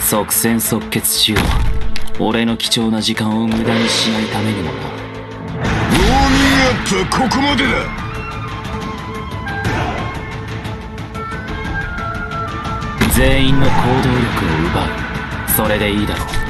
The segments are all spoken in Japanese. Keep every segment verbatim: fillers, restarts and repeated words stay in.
即戦即決しよう。俺の貴重な時間を無駄にしないためにもな。 ウォーミングアップはここまでだ。 全員の行動力を奪う。それでいいだろう。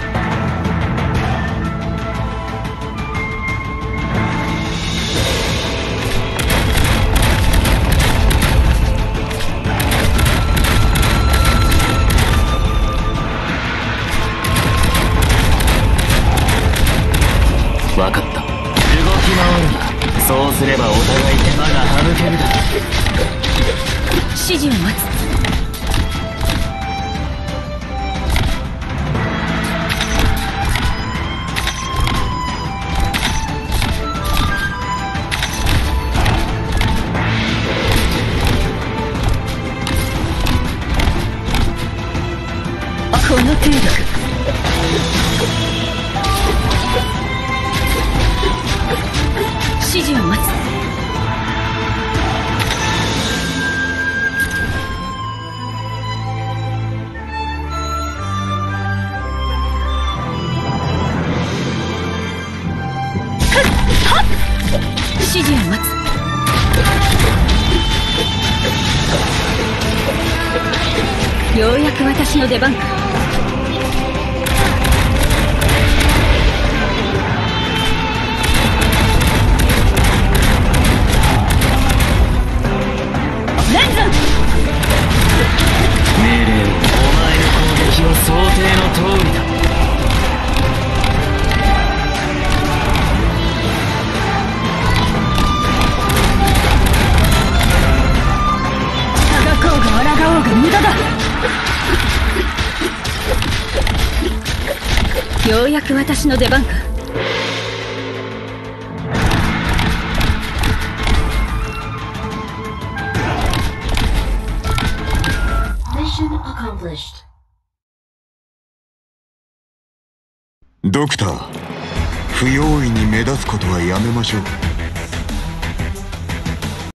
分かった。動き回るな。そうすればお互い手間が省けるだろう。 指示を待つ。この程度か。指示を待つ。指示を待つ。ようやく私の出番か。レンズ命令を。お前の攻撃は想定の通りだ。 抗うが抗おうが無駄だ。ようやく私の出番か。 ドクター、不用意に目立つことはやめましょう。